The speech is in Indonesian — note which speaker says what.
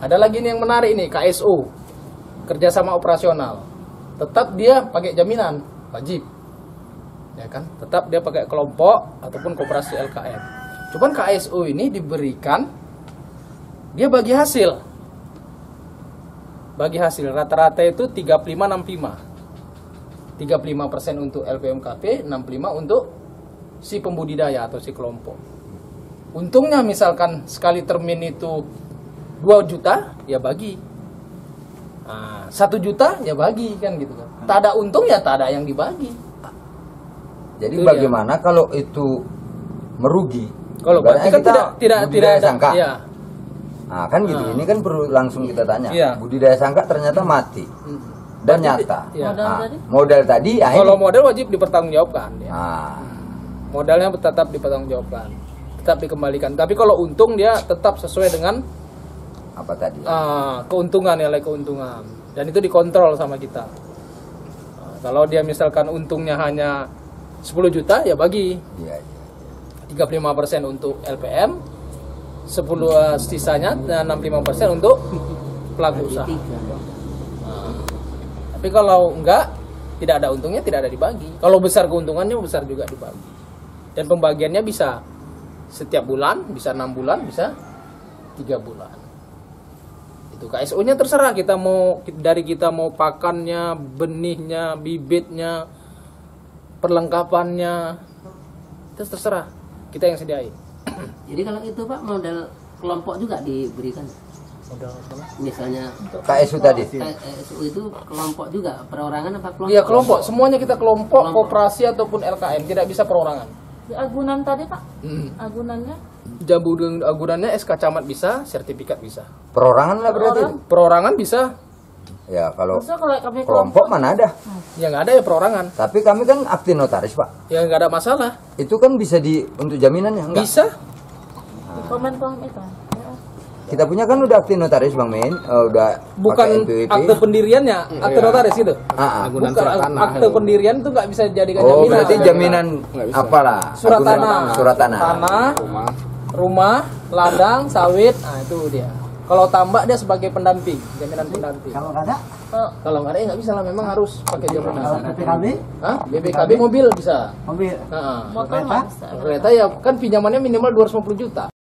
Speaker 1: Ada lagi nih yang menarik nih, KSO, kerjasama operasional. Tetap dia pakai jaminan, wajib. Ya kan? Tetap dia pakai kelompok ataupun koperasi LKM. Cuman KSO ini diberikan, dia bagi hasil. Bagi hasil, rata-rata itu 35-65. 35% untuk LPMKP, 65% untuk si pembudidaya atau si kelompok. Untungnya misalkan sekali termin itu 2 juta, ya bagi. 1 juta, ya bagi, kan gitu kan. Tak ada untung, ya tak ada yang dibagi.
Speaker 2: Jadi
Speaker 1: Itu
Speaker 2: bagaimana kalau itu merugi?
Speaker 1: Kalau berarti kan tidak
Speaker 2: budidaya
Speaker 1: ada,
Speaker 2: sangka.
Speaker 1: ya.
Speaker 2: Nah, kan gitu. Ini kan perlu langsung kita tanya.
Speaker 1: Iya.
Speaker 2: Budidaya sangka ternyata mati. Dan nyata.
Speaker 1: Iya.
Speaker 2: Modal tadi
Speaker 1: Kalau modal wajib dipertanggungjawabkan, ya.
Speaker 2: Nah,
Speaker 1: Modalnya tetap dipertanggungjawabkan, tetap dikembalikan. Tapi kalau untung dia tetap sesuai dengan
Speaker 2: apa tadi?
Speaker 1: keuntungan, nilai keuntungan, dan itu dikontrol sama kita. Kalau dia misalkan untungnya hanya 10 juta, ya bagi.
Speaker 2: Iya.
Speaker 1: 35% untuk LPM, 10 sisanya, dan 65% untuk pelaku usaha. Tapi kalau enggak, tidak ada untungnya, tidak ada dibagi. Kalau besar keuntungannya, besar juga dibagi. Dan pembagiannya bisa setiap bulan, bisa 6 bulan, bisa 3 bulan. Itu KSO-nya terserah kita mau pakannya, benihnya, bibitnya, perlengkapannya, itu terserah, kita yang sediain.
Speaker 3: Jadi kalau itu Pak, modal kelompok juga diberikan.
Speaker 1: Modal apa?
Speaker 3: Misalnya
Speaker 2: KSU tadi.
Speaker 3: KSU itu kelompok juga, perorangan apa kelompok?
Speaker 1: Iya, kelompok, semuanya kita kelompok, koperasi ataupun LKM, tidak bisa perorangan.
Speaker 4: Di agunan tadi Pak, agunannya
Speaker 1: Jambu agunannya SK Camat bisa, sertifikat bisa.
Speaker 2: Perorangan lah berarti.
Speaker 1: Perorangan bisa.
Speaker 2: Ya, kalau
Speaker 4: maksudnya kalau kami
Speaker 2: kelompok mana ada.
Speaker 1: Ya nggak ada ya perorangan.
Speaker 2: Tapi kami kan akte notaris, Pak.
Speaker 1: Ya nggak ada masalah.
Speaker 2: Itu kan bisa untuk jaminannya, enggak?
Speaker 1: Bisa.
Speaker 4: komen itu.
Speaker 2: Kita punya kan udah akte notaris, Bang Men. Udah
Speaker 1: Bukan
Speaker 2: pakai NPWP.
Speaker 1: akte pendiriannya, akte notaris gitu.
Speaker 2: Bukan
Speaker 1: Akte pendirian itu nggak bisa dijadikan
Speaker 2: Oh,
Speaker 1: jaminan.
Speaker 2: berarti jaminan apalah?
Speaker 1: Surat tanah.
Speaker 2: Surat tanah.
Speaker 1: Rumah, ladang, sawit, nah itu dia. Kalau tambak dia sebagai pendamping, jaminan pendamping.
Speaker 5: Kalau nggak ada,
Speaker 1: Kalau nggak ada ya nggak bisa lah, memang harus pakai jaminan.
Speaker 5: PKB,
Speaker 1: BPKB mobil bisa.
Speaker 5: mobil,
Speaker 1: Nah,
Speaker 4: Motor nggak bisa.
Speaker 1: kereta ya kan pinjamannya minimal 250 juta.